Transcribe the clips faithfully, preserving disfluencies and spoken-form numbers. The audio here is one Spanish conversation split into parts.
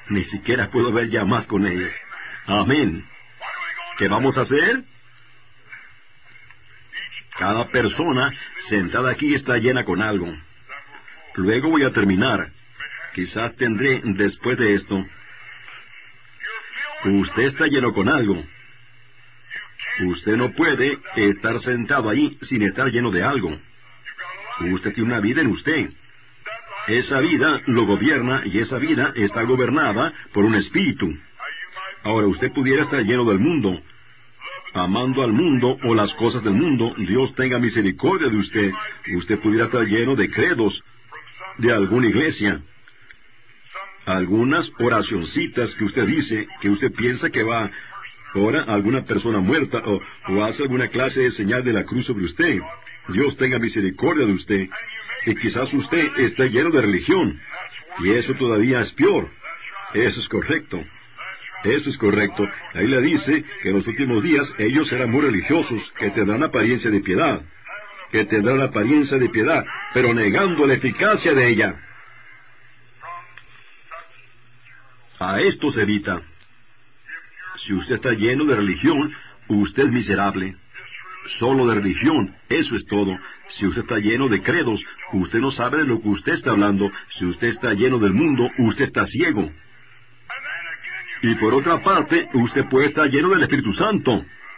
Ni siquiera puedo ver ya más con ellos. Amén. ¿Qué vamos a hacer? Cada persona sentada aquí está llena con algo. Luego voy a terminar. Quizás tendré después de esto. Usted está lleno con algo. Usted no puede estar sentado ahí sin estar lleno de algo. Usted tiene una vida en usted. Esa vida lo gobierna y esa vida está gobernada por un espíritu. Ahora, usted pudiera estar lleno del mundo, amando al mundo o las cosas del mundo. Dios tenga misericordia de usted. Usted pudiera estar lleno de credos de alguna iglesia, algunas oracioncitas que usted dice, que usted piensa que va ora a alguna persona muerta o, o hace alguna clase de señal de la cruz sobre usted. Dios tenga misericordia de usted. Y quizás usted esté lleno de religión, y eso todavía es peor. Eso es correcto. Eso es correcto. La Biblia dice que en los últimos días ellos serán muy religiosos, que tendrán apariencia de piedad, que tendrán apariencia de piedad, pero negando la eficacia de ella. A esto se evita. Si usted está lleno de religión, usted es miserable. Solo de religión, eso es todo. Si usted está lleno de credos, usted no sabe de lo que usted está hablando. Si usted está lleno del mundo, usted está ciego. Y por otra parte, usted puede estar lleno del Espíritu Santo.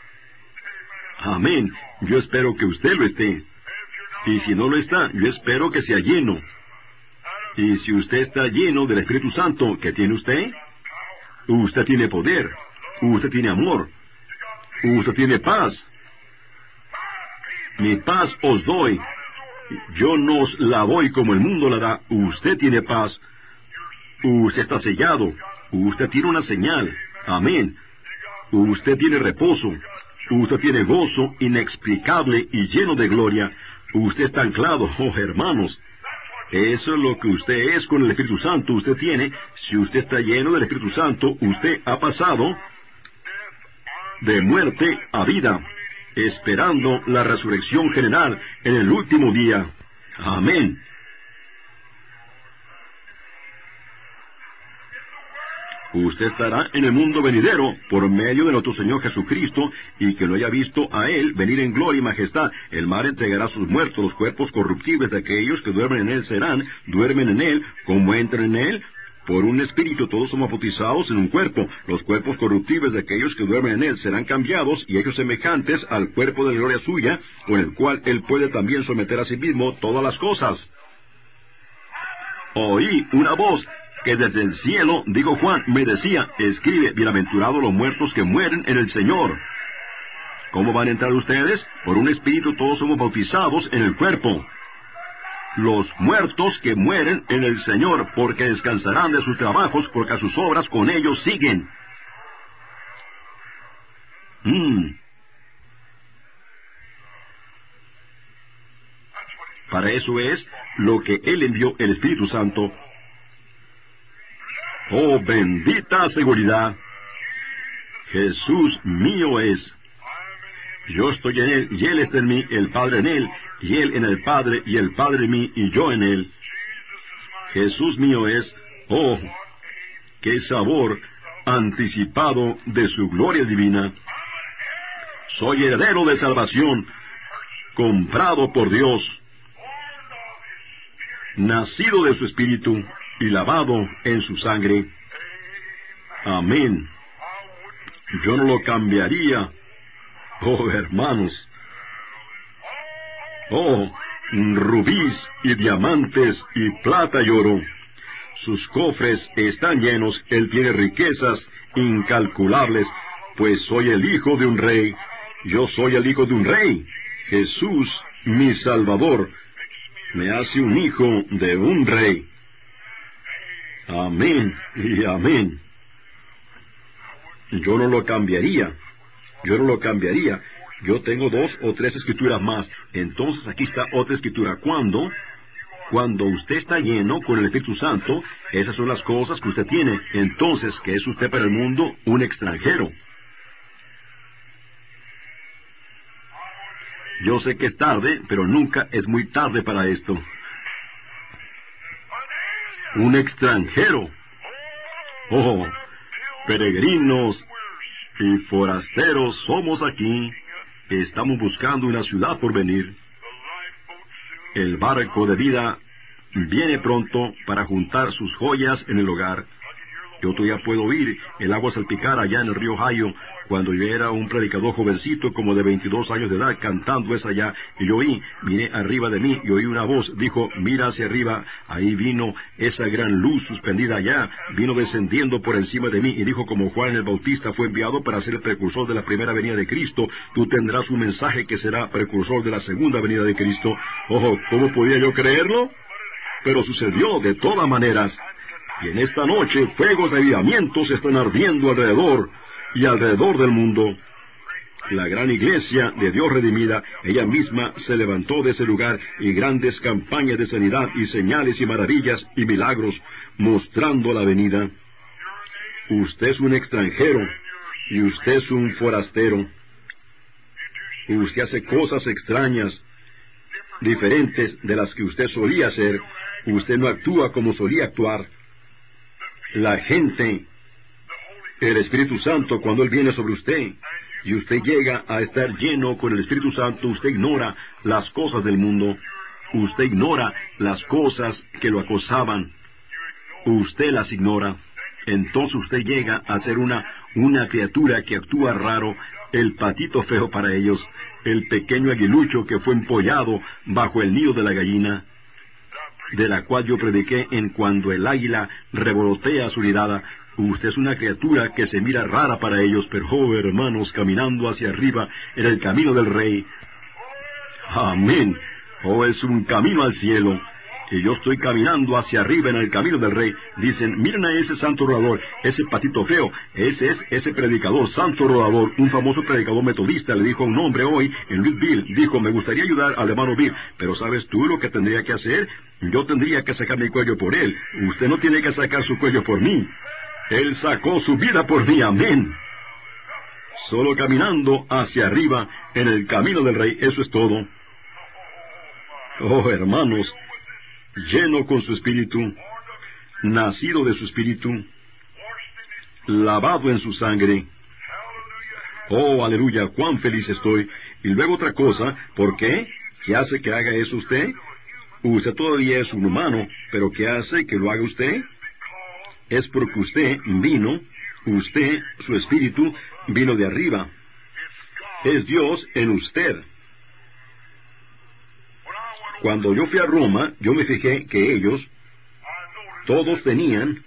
Amén. Yo espero que usted lo esté. Y si no lo está, yo espero que sea lleno. Y si usted está lleno del Espíritu Santo, ¿qué tiene usted? Usted tiene poder. Usted tiene amor. Usted tiene paz. Mi paz os doy. Yo no os la doy como el mundo la da. Usted tiene paz. Usted está sellado. Usted tiene una señal. Amén. Usted tiene reposo. Usted tiene gozo inexplicable y lleno de gloria. Usted está anclado, oh hermanos. Eso es lo que usted es con el Espíritu Santo. Usted tiene, si usted está lleno del Espíritu Santo, usted ha pasado de muerte a vida, esperando la resurrección general en el último día. Amén. Usted estará en el mundo venidero por medio de nuestro Señor Jesucristo, y que lo haya visto a Él venir en gloria y majestad. El mar entregará sus muertos, los cuerpos corruptibles de aquellos que duermen en Él serán, duermen en Él, como entran en Él. Por un espíritu todos somos bautizados en un cuerpo. Los cuerpos corruptibles de aquellos que duermen en Él serán cambiados, y ellos semejantes al cuerpo de gloria suya, con el cual Él puede también someter a sí mismo todas las cosas. Oí una voz que desde el cielo, digo Juan, me decía, escribe, bienaventurados los muertos que mueren en el Señor. ¿Cómo van a entrar ustedes? Por un espíritu todos somos bautizados en el cuerpo. Los muertos que mueren en el Señor, porque descansarán de sus trabajos, porque a sus obras con ellos siguen. Mm. Para eso es lo que Él envió el Espíritu Santo. Oh, bendita seguridad. Jesús mío es. Yo estoy en Él, y Él está en mí, el Padre en Él, y Él en el Padre, y el Padre en mí, y yo en Él. Jesús mío es. Oh, qué sabor anticipado de su gloria divina. Soy heredero de salvación, comprado por Dios, nacido de su Espíritu y lavado en su sangre. Amén. Yo no lo cambiaría. Oh, hermanos. Oh, rubíes y diamantes y plata y oro. Sus cofres están llenos. Él tiene riquezas incalculables, pues soy el hijo de un rey. Yo soy el hijo de un rey. Jesús, mi Salvador, me hace un hijo de un rey. Amén y amén. Yo no lo cambiaría. Yo no lo cambiaría. Yo tengo dos o tres escrituras más. Entonces aquí está otra escritura. ¿Cuándo? Cuando usted está lleno con el Espíritu Santo, esas son las cosas que usted tiene. Entonces, ¿qué es usted para el mundo? Un extranjero. Yo sé que es tarde, pero nunca es muy tarde para esto. Un extranjero. Oh, peregrinos y forasteros somos aquí. Estamos buscando una ciudad por venir. El barco de vida viene pronto para juntar sus joyas en el hogar. Yo todavía puedo oír el agua salpicar allá en el río Ohio, cuando yo era un predicador jovencito como de veintidós años de edad, cantando esa allá, y yo oí, miré arriba de mí y oí una voz, dijo, mira hacia arriba, ahí vino esa gran luz suspendida allá, vino descendiendo por encima de mí, y dijo, como Juan el Bautista fue enviado para ser el precursor de la primera venida de Cristo, tú tendrás un mensaje que será precursor de la segunda venida de Cristo. Ojo, ¿cómo podía yo creerlo? Pero sucedió de todas maneras. Y en esta noche fuegos de avivamientos están ardiendo alrededor y alrededor del mundo. La gran iglesia de Dios redimida, ella misma se levantó de ese lugar, y grandes campañas de sanidad y señales y maravillas y milagros mostrando la venida. Usted es un extranjero y usted es un forastero. Usted hace cosas extrañas, diferentes de las que usted solía hacer. Usted no actúa como solía actuar. La gente, el Espíritu Santo, cuando Él viene sobre usted, y usted llega a estar lleno con el Espíritu Santo, usted ignora las cosas del mundo. Usted ignora las cosas que lo acosaban. Usted las ignora. Entonces usted llega a ser una, una criatura que actúa raro, el patito feo para ellos, el pequeño aguilucho que fue empollado bajo el nido de la gallina, de la cual yo prediqué en cuando el águila revolotea su nidada. Usted es una criatura que se mira rara para ellos, pero, oh, hermanos, caminando hacia arriba en el camino del Rey. Amén. Oh, es un camino al cielo. Y yo estoy caminando hacia arriba en el camino del Rey. Dicen, miren a ese santo rodador, ese patito feo, ese es ese predicador, santo rodador. Un famoso predicador metodista le dijo a un hombre hoy en Louisville, dijo, me gustaría ayudar al hermano Bill, pero ¿sabes tú lo que tendría que hacer? Yo tendría que sacar mi cuello por él. Usted no tiene que sacar su cuello por mí. Él sacó su vida por mí, amén. Solo caminando hacia arriba en el camino del Rey, eso es todo. Oh, hermanos, lleno con su espíritu, nacido de su espíritu, lavado en su sangre. Oh, aleluya, cuán feliz estoy. Y luego otra cosa, ¿por qué? ¿Qué hace que haga eso usted? Usted todavía es un humano, pero ¿qué hace que lo haga usted? Es porque usted vino, usted, su espíritu, vino de arriba. Es Dios en usted. Cuando yo fui a Roma, yo me fijé que ellos, todos tenían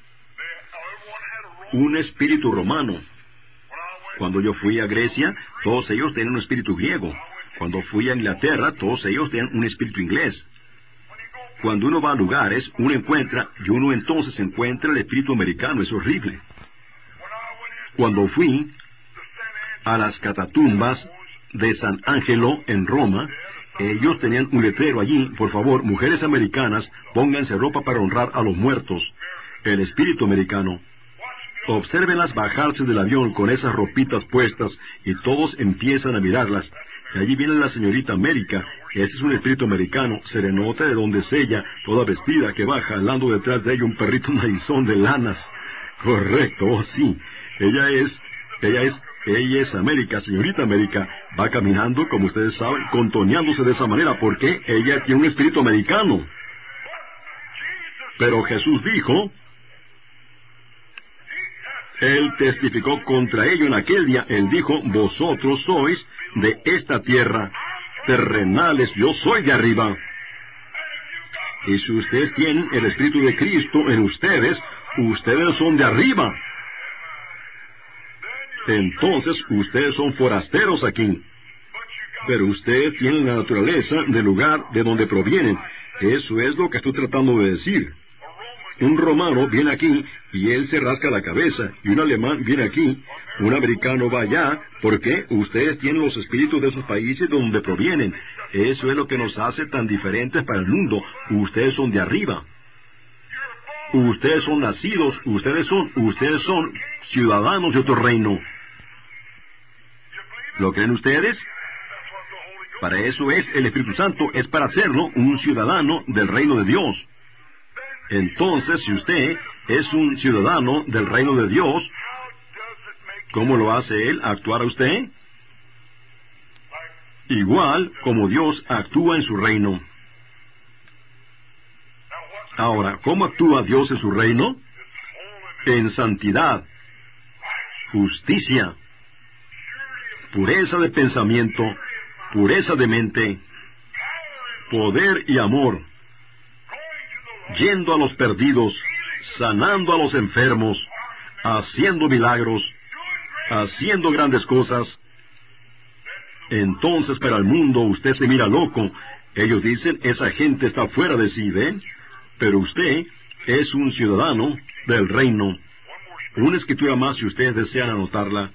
un espíritu romano. Cuando yo fui a Grecia, todos ellos tenían un espíritu griego. Cuando fui a Inglaterra, todos ellos tenían un espíritu inglés. Cuando uno va a lugares, uno encuentra, y uno entonces encuentra el espíritu americano. Es horrible. Cuando fui a las catatumbas de San Angelo en Roma, ellos tenían un letrero allí, por favor, mujeres americanas, pónganse ropa para honrar a los muertos. El espíritu americano. Obsérvenlas bajarse del avión con esas ropitas puestas, y todos empiezan a mirarlas. Y allí viene la señorita América. Ese es un espíritu americano, serenota de donde es ella, toda vestida, que va jalando detrás de ella un perrito narizón de lanas. Correcto, oh sí. Ella es, ella es, ella es América, señorita América. Va caminando, como ustedes saben, contoneándose de esa manera, porque ella tiene un espíritu americano. Pero Jesús dijo, Él testificó contra ello en aquel día. Él dijo, vosotros sois de esta tierra, terrenales, yo soy de arriba. Y si ustedes tienen el Espíritu de Cristo en ustedes, ustedes son de arriba. Entonces, ustedes son forasteros aquí. Pero ustedes tienen la naturaleza del lugar de donde provienen. Eso es lo que estoy tratando de decir. Un romano viene aquí y él se rasca la cabeza, y un alemán viene aquí, un americano va allá, porque ustedes tienen los espíritus de esos países de donde provienen. Eso es lo que nos hace tan diferentes para el mundo. Ustedes son de arriba. Ustedes son nacidos, ustedes son, ustedes son ciudadanos de otro reino. ¿Lo creen ustedes? Para eso es el Espíritu Santo, es para hacerlo un ciudadano del reino de Dios. Entonces, si usted es un ciudadano del reino de Dios, ¿cómo lo hace Él actuar a usted? Igual como Dios actúa en su reino. Ahora, ¿cómo actúa Dios en su reino? En santidad, justicia, pureza de pensamiento, pureza de mente, poder y amor, yendo a los perdidos, sanando a los enfermos, haciendo milagros, haciendo grandes cosas. Entonces para el mundo usted se mira loco. Ellos dicen, esa gente está fuera de sí, ¿ven? Pero usted es un ciudadano del reino. Una escritura más si ustedes desean anotarla.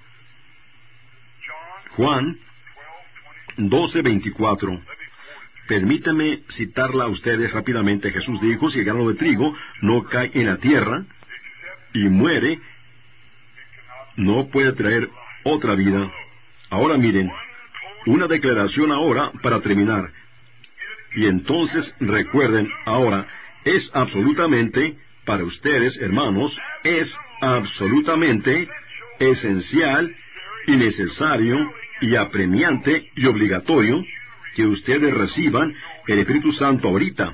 Juan doce veinticuatro. Permítame citarla a ustedes rápidamente. Jesús dijo, si el grano de trigo no cae en la tierra y muere, no puede traer otra vida. Ahora miren, una declaración ahora para terminar. Y entonces recuerden, ahora, es absolutamente, para ustedes, hermanos, es absolutamente esencial y necesario y apremiante y obligatorio que ustedes reciban el Espíritu Santo ahorita.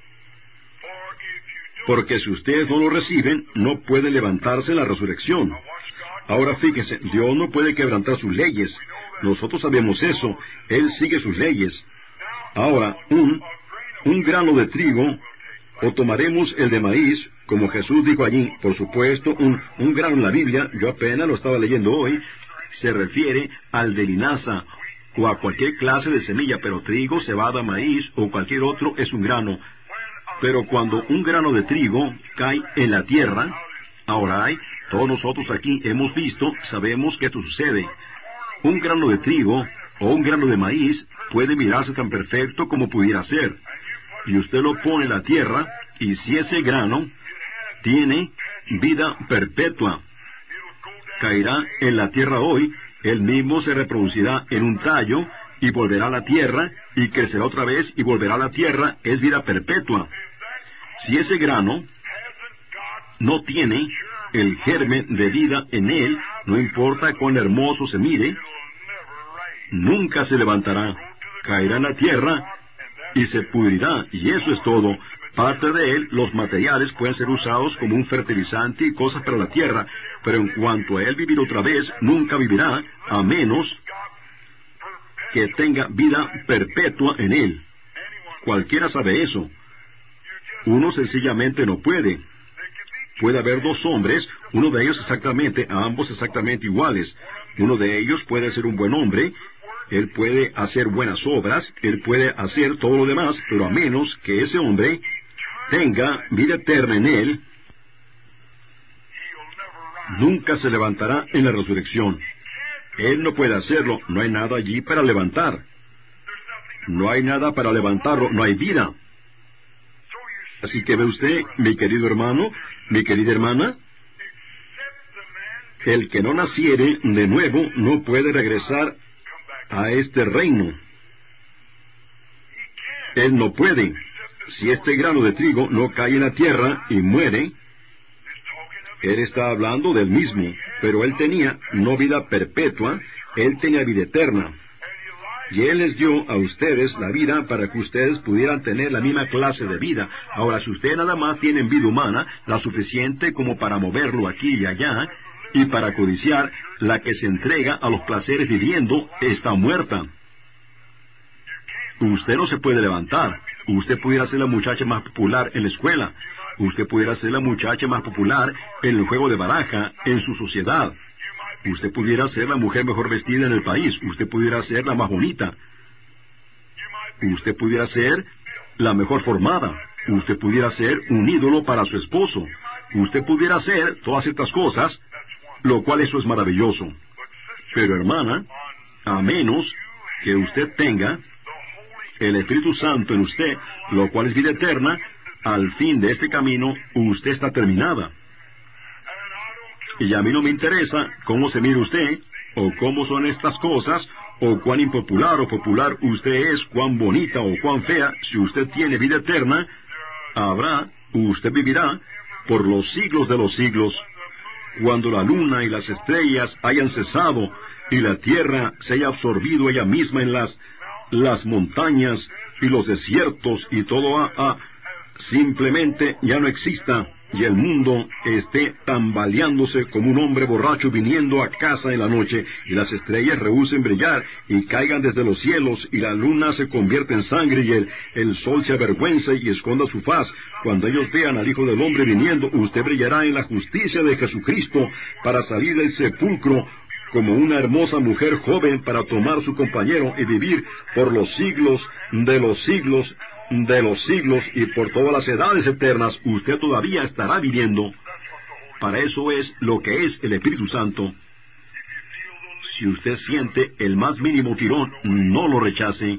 Porque si ustedes no lo reciben, no pueden levantarse en la resurrección. Ahora fíjense, Dios no puede quebrantar sus leyes. Nosotros sabemos eso. Él sigue sus leyes. Ahora, un, un grano de trigo, o tomaremos el de maíz, como Jesús dijo allí, por supuesto, un, un grano en la Biblia, yo apenas lo estaba leyendo hoy, se refiere al de linaza, o a cualquier clase de semilla, pero trigo, cebada, maíz, o cualquier otro es un grano. Pero cuando un grano de trigo cae en la tierra, ahora hay, todos nosotros aquí hemos visto, sabemos que esto sucede. Un grano de trigo o un grano de maíz puede mirarse tan perfecto como pudiera ser. Y usted lo pone en la tierra, y si ese grano tiene vida perpetua, caerá en la tierra hoy, él mismo se reproducirá en un tallo, y volverá a la tierra, y crecerá otra vez, y volverá a la tierra, es vida perpetua. Si ese grano no tiene el germen de vida en él, no importa cuán hermoso se mire, nunca se levantará, caerá en la tierra y se pudrirá, y eso es todo. Parte de él, los materiales pueden ser usados como un fertilizante y cosas para la tierra, pero en cuanto a él vivir otra vez, nunca vivirá, a menos que tenga vida perpetua en él. Cualquiera sabe eso. Uno sencillamente no puede. Puede haber dos hombres, uno de ellos exactamente, a ambos exactamente iguales. Uno de ellos puede ser un buen hombre, él puede hacer buenas obras, él puede hacer todo lo demás, pero a menos que ese hombre tenga vida eterna en él, nunca se levantará en la resurrección. Él no puede hacerlo, no hay nada allí para levantar. No hay nada para levantarlo, no hay vida. Así que ve usted, mi querido hermano, mi querida hermana, el que no naciere de nuevo no puede regresar a este reino. Él no puede. Si este grano de trigo no cae en la tierra y muere, él está hablando del mismo, pero él tenía no vida perpetua, él tenía vida eterna. Y él les dio a ustedes la vida para que ustedes pudieran tener la misma clase de vida. Ahora, si ustedes nada más tienen vida humana, la suficiente como para moverlo aquí y allá, y para codiciar, la que se entrega a los placeres viviendo está muerta. Usted no se puede levantar. Usted pudiera ser la muchacha más popular en la escuela. Usted pudiera ser la muchacha más popular en el juego de baraja, en su sociedad. Usted pudiera ser la mujer mejor vestida en el país. Usted pudiera ser la más bonita. Usted pudiera ser la mejor formada. Usted pudiera ser un ídolo para su esposo. Usted pudiera ser todas estas cosas, lo cual eso es maravilloso. Pero hermana, a menos que usted tenga el Espíritu Santo en usted, lo cual es vida eterna, al fin de este camino, usted está terminada. Y a mí no me interesa cómo se mira usted, o cómo son estas cosas, o cuán impopular o popular usted es, cuán bonita o cuán fea. Si usted tiene vida eterna, habrá Usted vivirá por los siglos de los siglos. Cuando la luna y las estrellas hayan cesado y la tierra se haya absorbido ella misma en las, las montañas y los desiertos y todo a, a, simplemente ya no exista, y el mundo esté tambaleándose como un hombre borracho viniendo a casa en la noche, y las estrellas rehúsen brillar y caigan desde los cielos, y la luna se convierte en sangre, y el, el sol se avergüence y esconda su faz. Cuando ellos vean al Hijo del Hombre viniendo, usted brillará en la justicia de Jesucristo para salir del sepulcro como una hermosa mujer joven para tomar su compañero y vivir por los siglos de los siglos de los siglos y por todas las edades eternas. Usted todavía estará viviendo. Para eso es lo que es el Espíritu Santo. Si usted siente el más mínimo tirón, no lo rechace.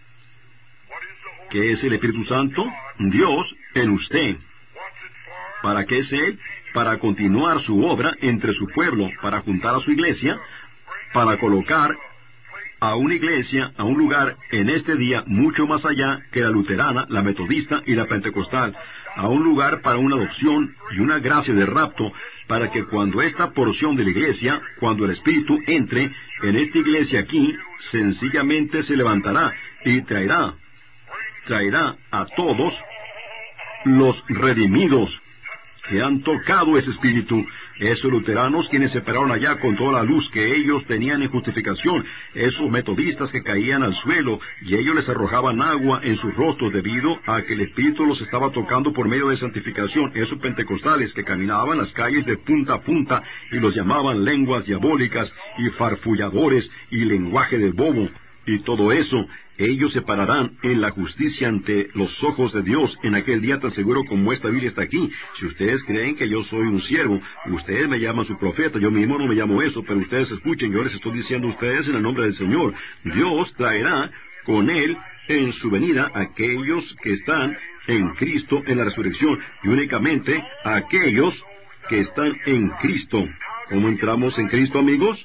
¿Qué es el Espíritu Santo? Dios en usted. ¿Para qué es Él? Para continuar su obra entre su pueblo, para juntar a su iglesia, para colocar a una iglesia, a un lugar en este día mucho más allá que la luterana, la metodista y la pentecostal, a un lugar para una adopción y una gracia de rapto, para que cuando esta porción de la iglesia, cuando el Espíritu entre en esta iglesia aquí, sencillamente se levantará y traerá, traerá a todos los redimidos que han tocado ese Espíritu, esos luteranos quienes se pararon allá con toda la luz que ellos tenían en justificación, esos metodistas que caían al suelo y ellos les arrojaban agua en sus rostros debido a que el Espíritu los estaba tocando por medio de santificación, esos pentecostales que caminaban las calles de punta a punta y los llamaban lenguas diabólicas y farfulladores y lenguaje del bobo y todo eso. Ellos se pararán en la justicia ante los ojos de Dios en aquel día tan seguro como esta Biblia está aquí. Si ustedes creen que yo soy un siervo, ustedes me llaman su profeta, yo mismo no me llamo eso, pero ustedes escuchen, yo les estoy diciendo a ustedes en el nombre del Señor. Dios traerá con Él en su venida a aquellos que están en Cristo en la resurrección, y únicamente a aquellos que están en Cristo. ¿Cómo entramos en Cristo, amigos?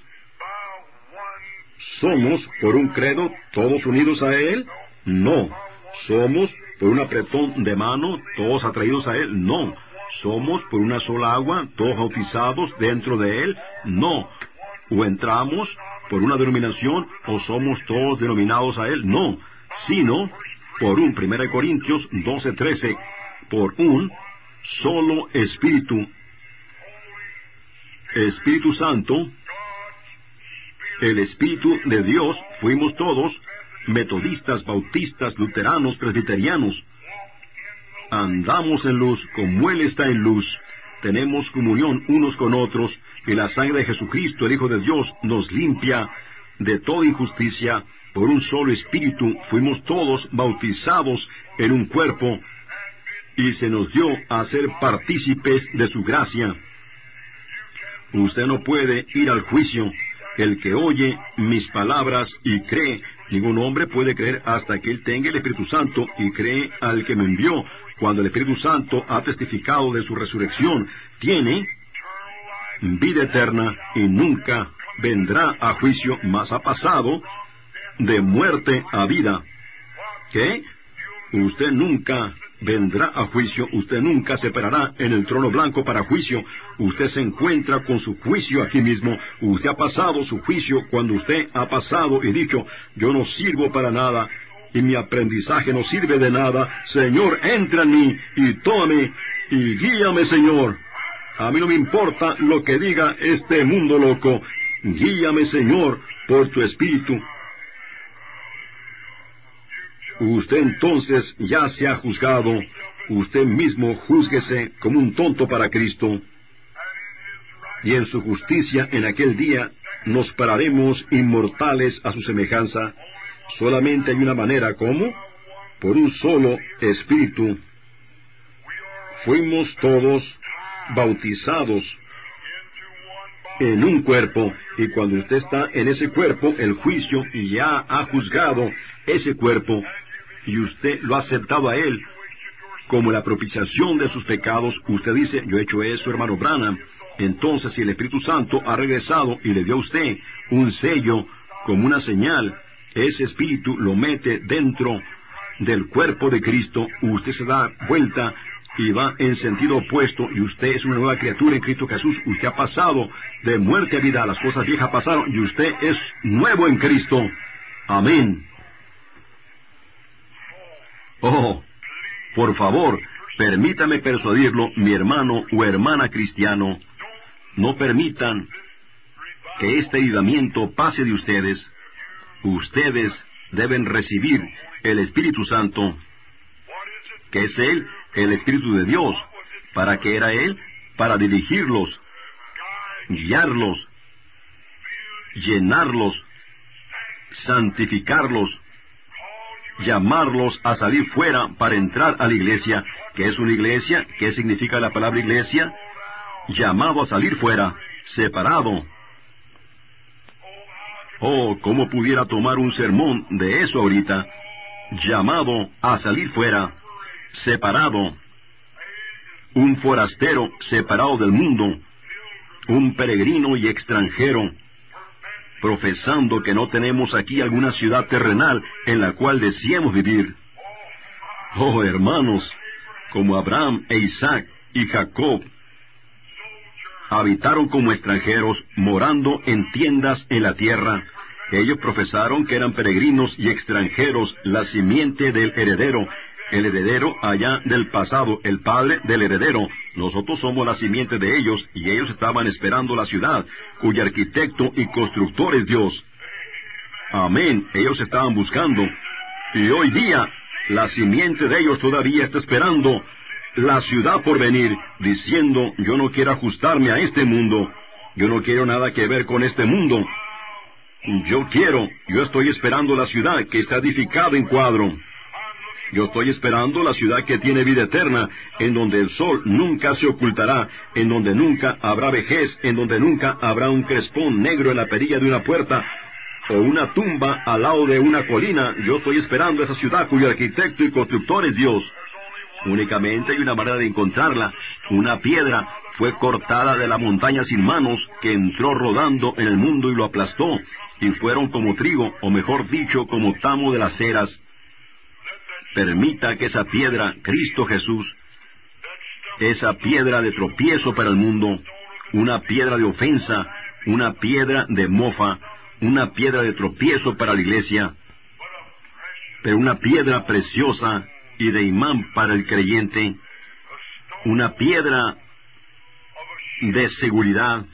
¿Somos por un credo todos unidos a Él? No. ¿Somos por un apretón de mano todos atraídos a Él? No. ¿Somos por una sola agua todos bautizados dentro de Él? No. ¿O entramos por una denominación o somos todos denominados a Él? No. Sino por un, primera Corintios doce trece, por un solo Espíritu. Espíritu Santo, el Espíritu de Dios, fuimos todos, metodistas, bautistas, luteranos, presbiterianos. Andamos en luz como Él está en luz. Tenemos comunión unos con otros, y la sangre de Jesucristo, el Hijo de Dios, nos limpia de toda injusticia. Por un solo Espíritu fuimos todos bautizados en un cuerpo, y se nos dio a ser partícipes de su gracia. Usted no puede ir al juicio. El que oye mis palabras y cree, ningún hombre puede creer hasta que él tenga el Espíritu Santo y cree al que me envió. Cuando el Espíritu Santo ha testificado de su resurrección, tiene vida eterna y nunca vendrá a juicio, mas ha pasado de muerte a vida. ¿Qué? Usted nunca vendrá a juicio, usted nunca se parará en el trono blanco para juicio. Usted se encuentra con su juicio aquí mismo. Usted ha pasado su juicio cuando usted ha pasado y dicho, yo no sirvo para nada y mi aprendizaje no sirve de nada. Señor, entra en mí y tómame y guíame, Señor. A mí no me importa lo que diga este mundo loco. Guíame, Señor, por tu Espíritu. Usted entonces ya se ha juzgado. Usted mismo júzguese como un tonto para Cristo. Y en su justicia en aquel día nos pararemos inmortales a su semejanza. Solamente hay una manera, ¿cómo? Por un solo Espíritu. Fuimos todos bautizados en un cuerpo, y cuando usted está en ese cuerpo, el juicio ya ha juzgado ese cuerpo, y usted lo ha aceptado a Él como la propiciación de sus pecados. Usted dice, yo he hecho eso, hermano Branham. Entonces, si el Espíritu Santo ha regresado y le dio a usted un sello como una señal, ese Espíritu lo mete dentro del cuerpo de Cristo. Usted se da vuelta y va en sentido opuesto, y usted es una nueva criatura en Cristo Jesús. Usted ha pasado de muerte a vida, las cosas viejas pasaron, y usted es nuevo en Cristo. Amén. Oh, por favor, permítame persuadirlo, mi hermano o hermana cristiano. No permitan que este ayudamiento pase de ustedes. Ustedes deben recibir el Espíritu Santo, que es Él, el Espíritu de Dios. ¿Para qué era Él? Para dirigirlos, guiarlos, llenarlos, santificarlos, llamarlos a salir fuera para entrar a la iglesia. ¿Qué es una iglesia? ¿Qué significa la palabra iglesia? Llamado a salir fuera, separado. Oh, ¿cómo pudiera tomar un sermón de eso ahorita? Llamado a salir fuera, separado. Un forastero separado del mundo, un peregrino y extranjero, profesando que no tenemos aquí alguna ciudad terrenal en la cual deseamos vivir. Oh, hermanos, como Abraham e Isaac y Jacob, habitaron como extranjeros, morando en tiendas en la tierra. Ellos profesaron que eran peregrinos y extranjeros, la simiente del heredero, el heredero allá del pasado, el padre del heredero. Nosotros somos la simiente de ellos, y ellos estaban esperando la ciudad, cuyo arquitecto y constructor es Dios. Amén, ellos estaban buscando, y hoy día, la simiente de ellos todavía está esperando la ciudad por venir, diciendo, yo no quiero ajustarme a este mundo, yo no quiero nada que ver con este mundo, yo quiero, yo estoy esperando la ciudad que está edificada en cuadro, yo estoy esperando la ciudad que tiene vida eterna, en donde el sol nunca se ocultará, en donde nunca habrá vejez, en donde nunca habrá un crespón negro en la perilla de una puerta, o una tumba al lado de una colina. Yo estoy esperando esa ciudad cuyo arquitecto y constructor es Dios. Únicamente hay una manera de encontrarla. Una piedra fue cortada de la montaña sin manos, que entró rodando en el mundo y lo aplastó, y fueron como trigo, o mejor dicho, como tamo de las eras. Permita que esa piedra, Cristo Jesús, esa piedra de tropiezo para el mundo, una piedra de ofensa, una piedra de mofa, una piedra de tropiezo para la iglesia, pero una piedra preciosa y de imán para el creyente, una piedra de seguridad,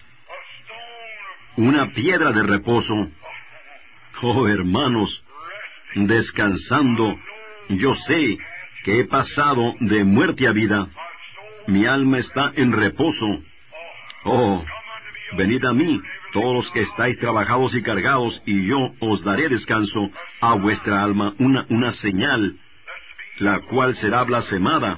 una piedra de reposo. Oh, hermanos, descansando, yo sé que he pasado de muerte a vida. Mi alma está en reposo. Oh, venid a mí, todos los que estáis trabajados y cargados, y yo os daré descanso a vuestra alma, una, una señal, la cual será blasfemada.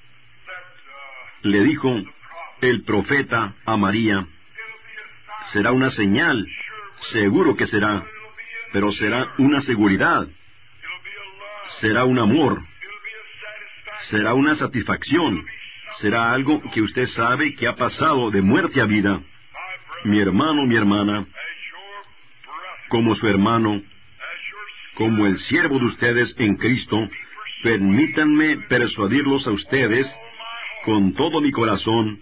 Le dijo el profeta a María, será una señal, seguro que será, pero será una seguridad, será un amor, será una satisfacción, será algo que usted sabe que ha pasado de muerte a vida. Mi hermano, mi hermana, como su hermano, como el siervo de ustedes en Cristo, permítanme persuadirlos a ustedes con todo mi corazón.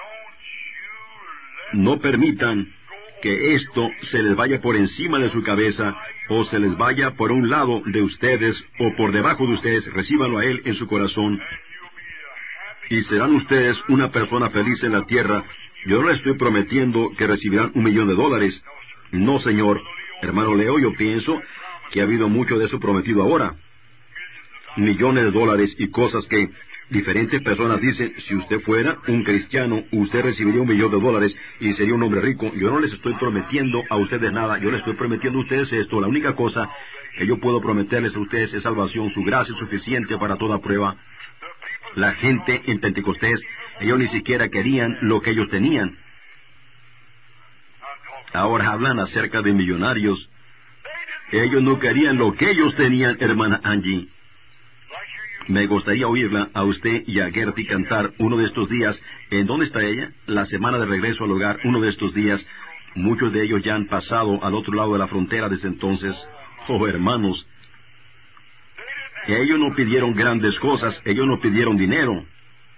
No permitan que esto se les vaya por encima de su cabeza, o se les vaya por un lado de ustedes, o por debajo de ustedes. Recíbanlo a Él en su corazón, y serán ustedes una persona feliz en la tierra. Yo no les estoy prometiendo que recibirán un millón de dólares. No, señor. Hermano Leo, yo pienso que ha habido mucho de eso prometido ahora. Millones de dólares y cosas que diferentes personas dicen, si usted fuera un cristiano, usted recibiría un millón de dólares y sería un hombre rico. Yo no les estoy prometiendo a ustedes nada, yo les estoy prometiendo a ustedes esto. La única cosa que yo puedo prometerles a ustedes es salvación. Su gracia es suficiente para toda prueba. La gente en Pentecostés, ellos ni siquiera querían lo que ellos tenían. Ahora hablan acerca de millonarios. Ellos no querían lo que ellos tenían, hermana Angie. Me gustaría oírla a usted y a Gertie cantar uno de estos días. ¿En dónde está ella? La semana de regreso al hogar, uno de estos días. Muchos de ellos ya han pasado al otro lado de la frontera desde entonces. Oh, hermanos, ellos no pidieron grandes cosas, ellos no pidieron dinero.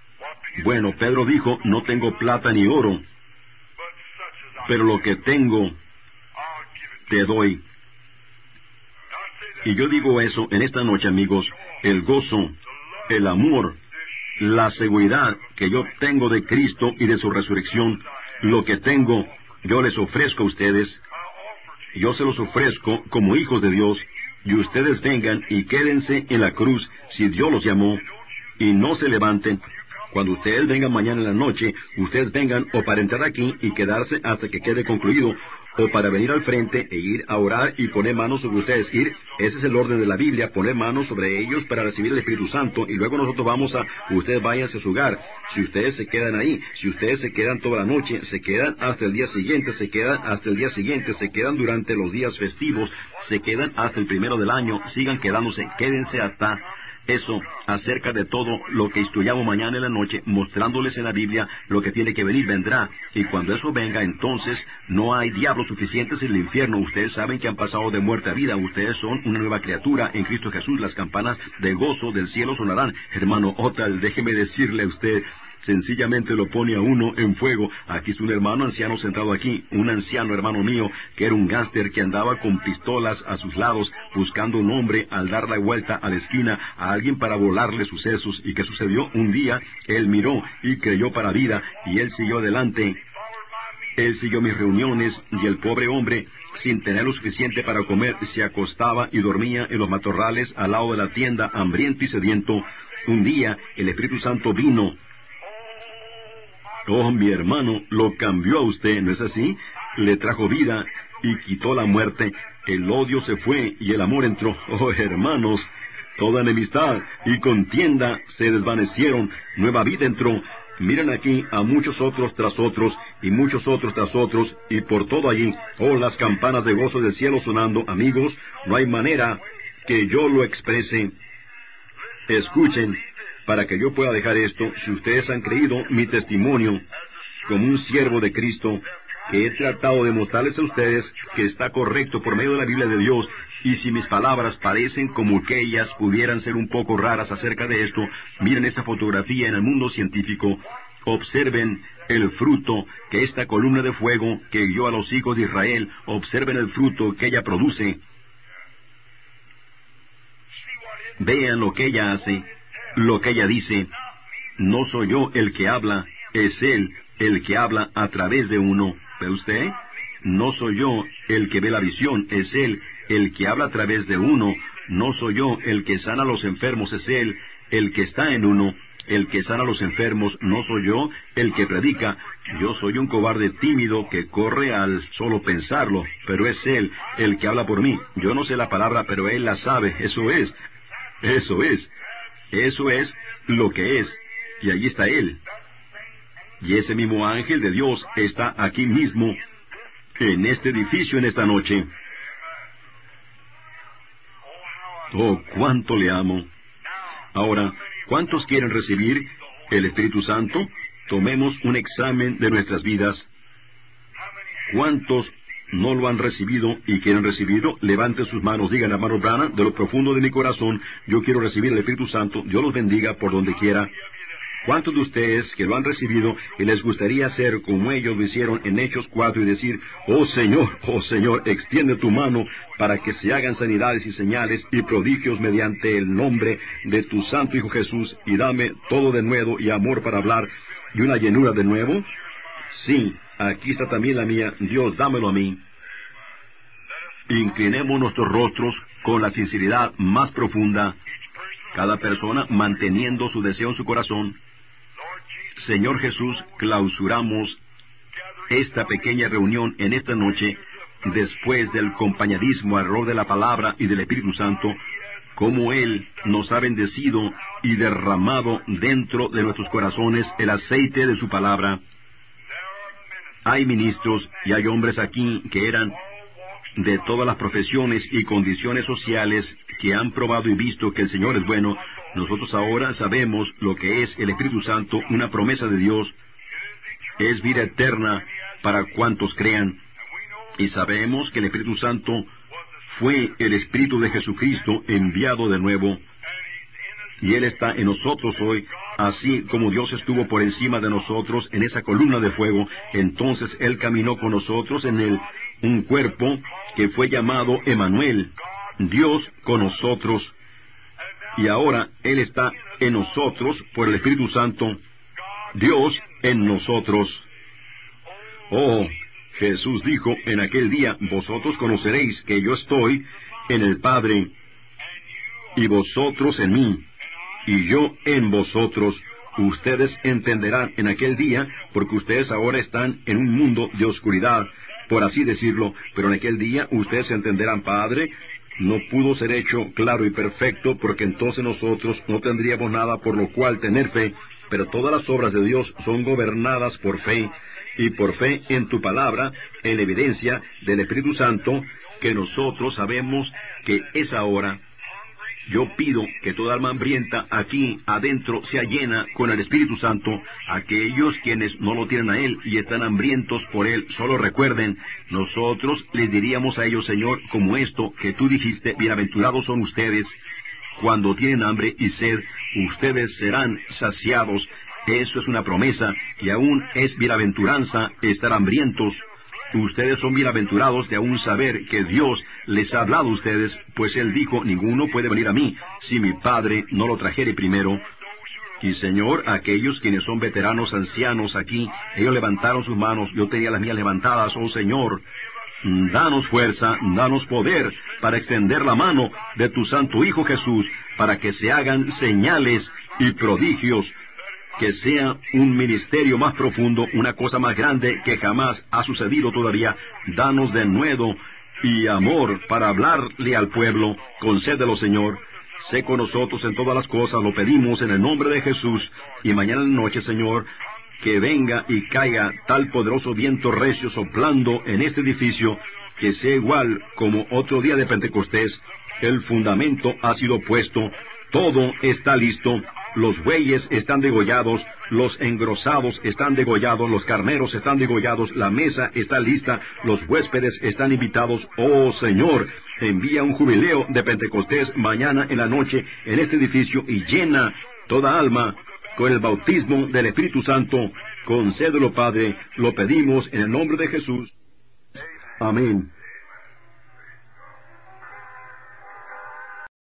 Bueno, Pedro dijo, no tengo plata ni oro, pero lo que tengo te doy. Y yo digo eso en esta noche, amigos, el gozo, el amor, la seguridad que yo tengo de Cristo y de su resurrección, lo que tengo, yo les ofrezco a ustedes. Yo se los ofrezco como hijos de Dios, y ustedes vengan y quédense en la cruz si Dios los llamó, y no se levanten. Cuando ustedes vengan mañana en la noche, ustedes vengan o para entrar aquí y quedarse hasta que quede concluido, o para venir al frente e ir a orar y poner manos sobre ustedes. Ir, ese es el orden de la Biblia, poner manos sobre ellos para recibir el Espíritu Santo, y luego nosotros vamos a, ustedes váyanse a su hogar. Si ustedes se quedan ahí, si ustedes se quedan toda la noche, se quedan hasta el día siguiente, se quedan hasta el día siguiente, se quedan durante los días festivos, se quedan hasta el primero del año, sigan quedándose, quédense hasta eso, acerca de todo lo que estudiamos mañana en la noche, mostrándoles en la Biblia lo que tiene que venir, vendrá. Y cuando eso venga, entonces no hay diablos suficientes en el infierno. Ustedes saben que han pasado de muerte a vida. Ustedes son una nueva criatura en Cristo Jesús. Las campanas de gozo del cielo sonarán. Hermano Otal, déjeme decirle a usted, sencillamente lo pone a uno en fuego. Aquí es un hermano anciano sentado aquí, un anciano hermano mío, que era un gángster que andaba con pistolas a sus lados, buscando un hombre al dar la vuelta a la esquina, a alguien para volarle sus sesos. ¿Y qué sucedió? Un día, él miró y creyó para vida, y él siguió adelante. Él siguió mis reuniones, y el pobre hombre, sin tener lo suficiente para comer, se acostaba y dormía en los matorrales al lado de la tienda, hambriento y sediento. Un día, el Espíritu Santo vino. Oh, mi hermano, lo cambió a usted, ¿no es así? Le trajo vida y quitó la muerte. El odio se fue y el amor entró. Oh, hermanos, toda enemistad y contienda se desvanecieron. Nueva vida entró. Miren aquí a muchos otros tras otros, y muchos otros tras otros, y por todo allí, oh, las campanas de gozo del cielo sonando. Amigos, no hay manera que yo lo exprese. Escuchen, para que yo pueda dejar esto, si ustedes han creído mi testimonio como un siervo de Cristo, que he tratado de mostrarles a ustedes que está correcto por medio de la Biblia de Dios, y si mis palabras parecen como que ellas pudieran ser un poco raras acerca de esto, miren esa fotografía en el mundo científico, observen el fruto que esta columna de fuego que guió a los hijos de Israel, observen el fruto que ella produce, vean lo que ella hace, lo que ella dice. No soy yo el que habla, es Él el que habla a través de uno. ¿Ve usted? No soy yo el que ve la visión, es Él el que habla a través de uno. No soy yo el que sana a los enfermos, es Él el que está en uno. El que sana a los enfermos, no soy yo el que predica. Yo soy un cobarde tímido que corre al solo pensarlo, pero es Él el que habla por mí. Yo no sé la palabra, pero Él la sabe. Eso es, eso es. Eso es lo que es, y allí está Él. Y ese mismo ángel de Dios está aquí mismo, en este edificio, en esta noche. Oh, cuánto le amo. Ahora, ¿cuántos quieren recibir el Espíritu Santo? Tomemos un examen de nuestras vidas. ¿Cuántos no lo han recibido y quieren recibirlo? Levanten sus manos, digan, hermano Branham, de lo profundo de mi corazón, yo quiero recibir el Espíritu Santo. Dios los bendiga por donde quiera. ¿Cuántos de ustedes que lo han recibido y les gustaría ser como ellos lo hicieron en Hechos cuatro y decir, oh Señor, oh Señor, extiende tu mano para que se hagan sanidades y señales y prodigios mediante el nombre de tu Santo Hijo Jesús, y dame todo de nuevo y amor para hablar y una llenura de nuevo? Sí, aquí está también la mía. Dios, dámelo a mí. Inclinemos nuestros rostros con la sinceridad más profunda, cada persona manteniendo su deseo en su corazón. Señor Jesús, clausuramos esta pequeña reunión en esta noche, después del compañerismo alrededor de la palabra y del Espíritu Santo, como Él nos ha bendecido y derramado dentro de nuestros corazones el aceite de su palabra. Hay ministros y hay hombres aquí que eran de todas las profesiones y condiciones sociales que han probado y visto que el Señor es bueno. Nosotros ahora sabemos lo que es el Espíritu Santo, una promesa de Dios. Es vida eterna para cuantos crean. Y sabemos que el Espíritu Santo fue el Espíritu de Jesucristo enviado de nuevo. Y Él está en nosotros hoy, Así como Dios estuvo por encima de nosotros en esa columna de fuego, entonces Él caminó con nosotros en el, un cuerpo que fue llamado Emanuel, Dios con nosotros. Y ahora Él está en nosotros por el Espíritu Santo, Dios en nosotros. Oh, Jesús dijo en aquel día, vosotros conoceréis que yo estoy en el Padre, y vosotros en mí, y yo en vosotros. Ustedes entenderán en aquel día, porque ustedes ahora están en un mundo de oscuridad, por así decirlo, pero en aquel día ustedes entenderán, Padre, no pudo ser hecho claro y perfecto, porque entonces nosotros no tendríamos nada por lo cual tener fe, pero todas las obras de Dios son gobernadas por fe, y por fe en tu palabra, en la evidencia del Espíritu Santo, que nosotros sabemos que es ahora. Yo pido que toda alma hambrienta aquí adentro sea llena con el Espíritu Santo. Aquellos quienes no lo tienen a Él y están hambrientos por Él, solo recuerden, nosotros les diríamos a ellos, Señor, como esto que tú dijiste, bienaventurados son ustedes cuando tienen hambre y sed, ustedes serán saciados. Eso es una promesa, y aún es bienaventuranza estar hambrientos. Ustedes son bienaventurados de aún saber que Dios les ha hablado a ustedes, pues Él dijo, ninguno puede venir a mí si mi Padre no lo trajere primero. Y Señor, aquellos quienes son veteranos, ancianos aquí, ellos levantaron sus manos, yo tenía las mías levantadas, oh Señor, danos fuerza, danos poder para extender la mano de tu Santo Hijo Jesús, para que se hagan señales y prodigios, que sea un ministerio más profundo, una cosa más grande que jamás ha sucedido todavía. Danos de nuevo y amor para hablarle al pueblo. Concédelo, Señor. Sé con nosotros en todas las cosas, lo pedimos en el nombre de Jesús. Y mañana en la noche, Señor, que venga y caiga tal poderoso viento recio soplando en este edificio, que sea igual como otro día de Pentecostés. El fundamento ha sido puesto, todo está listo. Los bueyes están degollados, los engrosados están degollados, los carneros están degollados, la mesa está lista, los huéspedes están invitados. Oh Señor, envía un jubileo de Pentecostés mañana en la noche en este edificio y llena toda alma con el bautismo del Espíritu Santo. Concédelo, Padre, lo pedimos en el nombre de Jesús. Amén.